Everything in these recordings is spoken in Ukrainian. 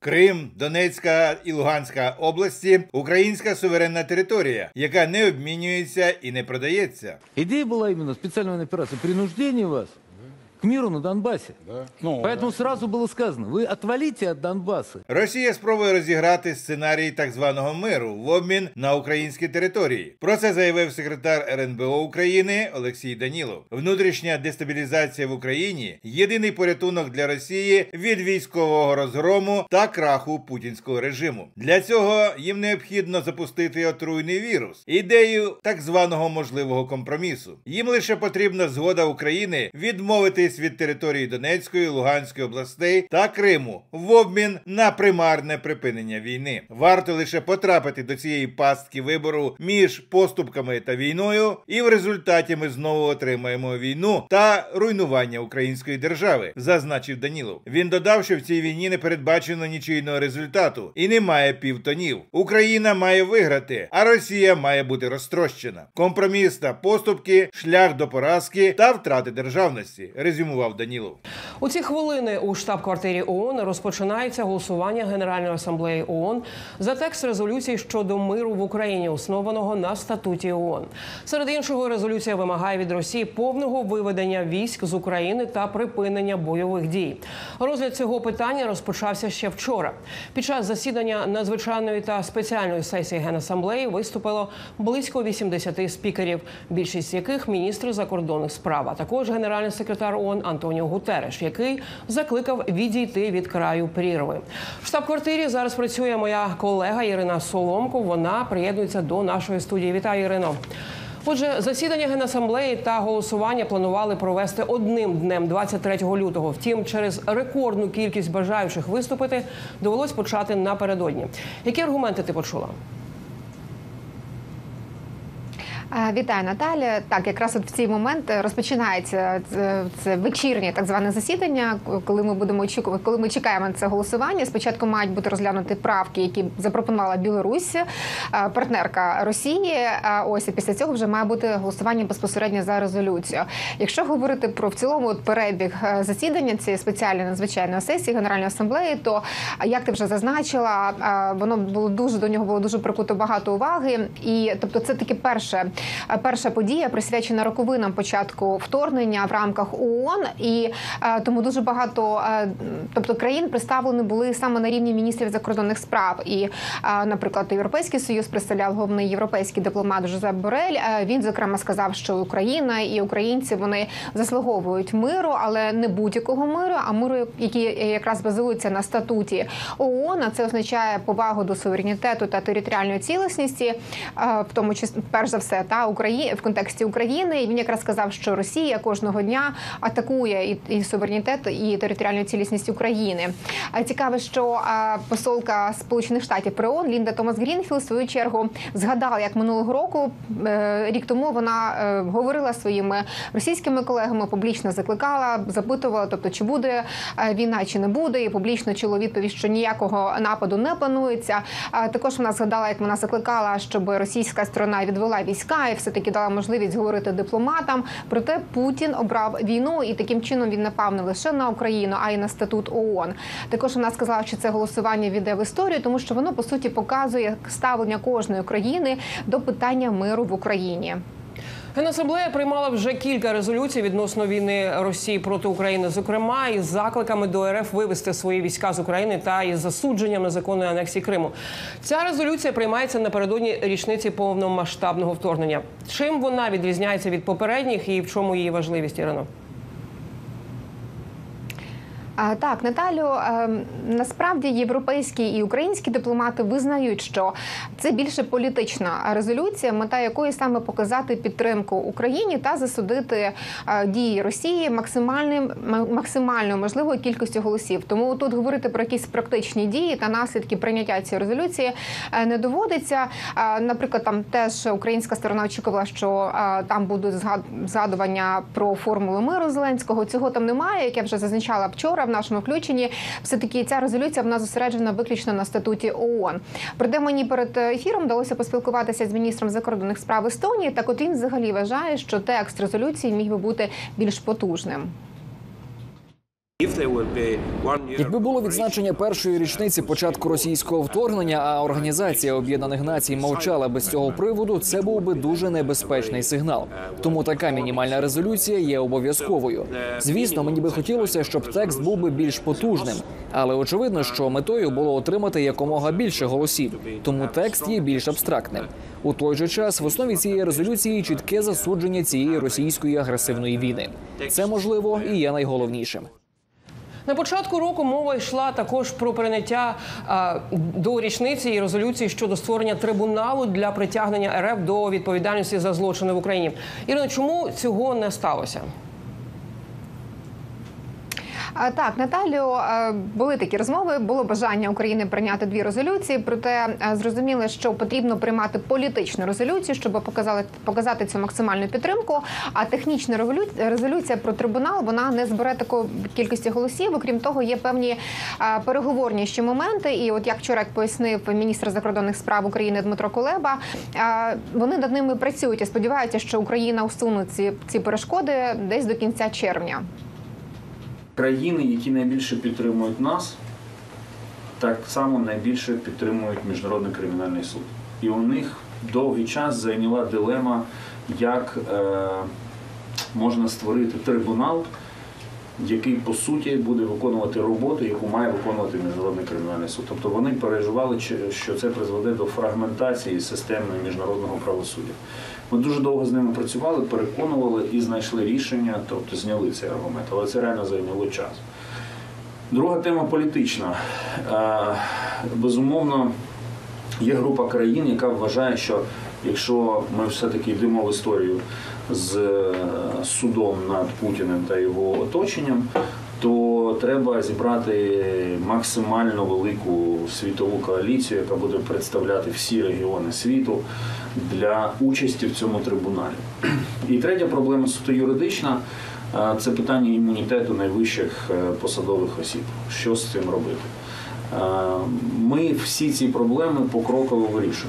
Крим, Донецька і Луганська області – українська суверенна територія, яка не обмінюється і не продається. Ідея була іменно спеціальної операції – принуждення вас к миру на Донбасі. Поэтому сразу було сказано, ви отвалите від Донбасу. Росія спробує розіграти сценарій так званого миру в обмін на українські території. Про це заявив секретар РНБО України Олексій Данілов. Внутрішня дестабілізація в Україні – єдиний порятунок для Росії від військового розгрому та краху путінського режиму. Для цього їм необхідно запустити отруйний вірус – ідею так званого можливого компромісу. Їм лише потрібна згода України відмовитись від території Донецької, Луганської областей та Криму в обмін на примарне припинення війни. Варто лише потрапити до цієї пастки вибору між поступками та війною, і в результаті ми знову отримаємо війну та руйнування української держави, зазначив Данілов. Він додав, що в цій війні не передбачено нічийного результату і немає півтонів. Україна має виграти, а Росія має бути розтрощена. Компроміс та поступки – шлях до поразки та втрати державності, резюмував Данілов. У ці хвилини у штаб-квартирі ООН розпочинається голосування Генеральної асамблеї ООН за текст резолюції щодо миру в Україні, основаного на статуті ООН. Серед іншого, резолюція вимагає від Росії повного виведення військ з України та припинення бойових дій. Розгляд цього питання розпочався ще вчора. Під час засідання надзвичайної та спеціальної сесії Генасамблеї виступило близько 80 спікерів, більшість з яких – міністри закордонних справ, а також генеральний секретар ООН Антоніо Гутереш, який закликав відійти від краю прірви. В штаб-квартирі зараз працює моя колега Ірина Соломко. Вона приєднується до нашої студії. Вітаю, Ірино. Отже, засідання Генасамблеї та голосування планували провести одним днем 23 лютого. Втім, через рекордну кількість бажаючих виступити довелось почати напередодні. Які аргументи ти почула? Вітаю, Наталя. Так, якраз от в цей момент розпочинається це вечірнє так зване засідання, коли ми чекаємо на це голосування. Спочатку мають бути розглянуті правки, які запропонувала Білорусь, партнерка Росії. Ось, і після цього вже має бути голосування безпосередньо за резолюцію. Якщо говорити про в цілому перебіг засідання цієї спеціальної надзвичайної сесії Генеральної асамблеї, то, як ти вже зазначила, до нього було дуже прикуто багато уваги. І, тобто, це таки перша подія, присвячена роковинам початку вторгнення в рамках ООН, і тому дуже багато країн представлені були саме на рівні міністрів закордонних справ. І, наприклад, Європейський Союз представляв головний європейський дипломат Жозеп Борель. Він, зокрема, сказав, що Україна і українці, вони заслуговують миру, але не будь-якого миру, а миру, який якраз базується на статуті ООН. А це означає повагу до суверенітету та територіальної цілісності, в тому числі, перш за все, в контексті України. І він якраз сказав, що Росія кожного дня атакує і суверенітет, і територіальну цілісність України. Цікаво, що посолка Сполучених Штатів при ООН Лінда Томас-Грінфілд в свою чергу згадала, як минулого року, рік тому, вона говорила своїми російськими колегами, публічно закликала, запитувала, тобто, чи буде війна, чи не буде, і публічно чула відповідь, що ніякого нападу не планується. Також вона згадала, як вона закликала, щоб російська сторона відвела війська і все-таки дала можливість говорити дипломатам. Проте Путін обрав війну, і таким чином він напав не лише на Україну, а й на статут ООН. Також вона сказала, що це голосування війде в історію, тому що воно, по суті, показує ставлення кожної країни до питання миру в Україні. Генасамблея приймала вже кілька резолюцій відносно війни Росії проти України, зокрема із закликами до РФ вивести свої війська з України та із засудженням незаконної анексії Криму. Ця резолюція приймається напередодні річниці повномасштабного вторгнення. Чим вона відрізняється від попередніх і в чому її важливість, Ірино? Так, Наталю, насправді європейські і українські дипломати визнають, що це більше політична резолюція, мета якої саме показати підтримку Україні та засудити дії Росії максимальною можливою кількістю голосів. Тому тут говорити про якісь практичні дії та наслідки прийняття цієї резолюції не доводиться. Наприклад, там теж українська сторона очікувала, що там будуть згадування про формулу миру Зеленського. Цього там немає, як я вже зазначала вчора в нашому включенні. Все-таки ця резолюція вона зосереджена виключно на статуті ООН. Проте мені перед ефіром вдалося поспілкуватися з міністром закордонних справ Естонії. Так от він взагалі вважає, що текст резолюції міг би бути більш потужним. Якби було відзначення першої річниці початку російського вторгнення, а Організація Об'єднаних Націй мовчала без цього приводу, це був би дуже небезпечний сигнал. Тому така мінімальна резолюція є обов'язковою. Звісно, мені би хотілося, щоб текст був би більш потужним. Але очевидно, що метою було отримати якомога більше голосів. Тому текст є більш абстрактним. У той же час в основі цієї резолюції чітке засудження цієї російської агресивної війни. Це, можливо, і є найголовнішим. На початку року мова йшла також про прийняття до річниці і резолюції щодо створення трибуналу для притягнення РФ до відповідальності за злочини в Україні. Ірино, чому цього не сталося? Так, Наталю, були такі розмови, було бажання України прийняти 2 резолюції, проте зрозуміли, що потрібно приймати політичну резолюцію, щоб показати цю максимальну підтримку, а технічна резолюція про трибунал, вона не збере такої кількості голосів, окрім того, є певні переговорні ще моменти, і от як вчора пояснив міністр закордонних справ України Дмитро Кулеба, вони над ними працюють і сподіваються, що Україна усуне ці перешкоди десь до кінця червня. Країни, які найбільше підтримують нас, так само найбільше підтримують Міжнародний кримінальний суд. І у них довгий час зайняла дилема, як можна створити трибунал, який, по суті, буде виконувати роботу, яку має виконувати Міжнародний кримінальний суд. Тобто вони переживали, що це призведе до фрагментації системної міжнародного правосуддя. Ми дуже довго з ними працювали, переконували і знайшли рішення, тобто зняли цей аргумент, але це реально зайняло час. Друга тема політична. Безумовно, є група країн, яка вважає, що якщо ми все-таки йдемо в історію з судом над Путіним та його оточенням, то треба зібрати максимально велику світову коаліцію, яка буде представляти всі регіони світу для участі в цьому трибуналі. І третя проблема суто юридична – це питання імунітету найвищих посадових осіб. Що з цим робити? Ми всі ці проблеми покроково вирішуємо.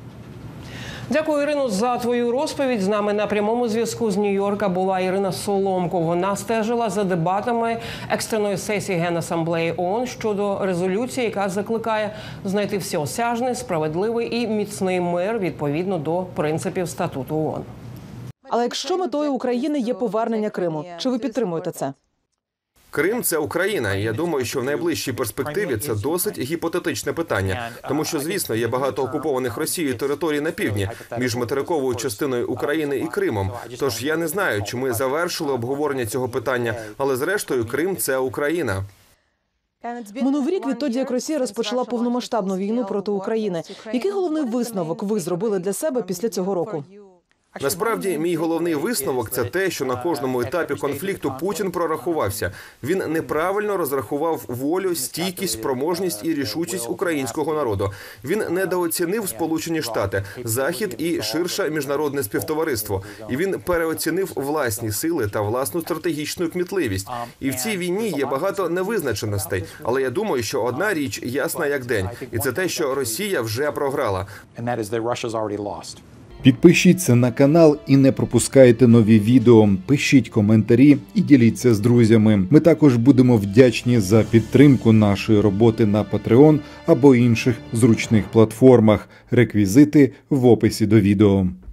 Дякую, Ірино, за твою розповідь. З нами на прямому зв'язку з Нью-Йорка була Ірина Соломко. Вона стежила за дебатами екстреної сесії Генасамблеї ООН щодо резолюції, яка закликає знайти всеосяжний, справедливий і міцний мир відповідно до принципів статуту ООН. Але якщо метою України є повернення Криму, чи ви підтримуєте це? Крим – це Україна, і я думаю, що в найближчій перспективі це досить гіпотетичне питання. Тому що, звісно, є багато окупованих Росією територій на півдні, між материковою частиною України і Кримом. Тож я не знаю, чи ми завершили обговорення цього питання, але зрештою Крим – це Україна. Минув рік відтоді, як Росія розпочала повномасштабну війну проти України. Який головний висновок ви зробили для себе після цього року? Насправді, мій головний висновок – це те, що на кожному етапі конфлікту Путін прорахувався. Він неправильно розрахував волю, стійкість, спроможність і рішучість українського народу. Він недооцінив Сполучені Штати, Захід і ширше міжнародне співтовариство. І він переоцінив власні сили та власну стратегічну кмітливість. І в цій війні є багато невизначеностей. Але я думаю, що одна річ ясна як день. І це те, що Росія вже програла. Підпишіться на канал і не пропускайте нові відео, пишіть коментарі і діліться з друзями. Ми також будемо вдячні за підтримку нашої роботи на Patreon або інших зручних платформах. Реквізити в описі до відео.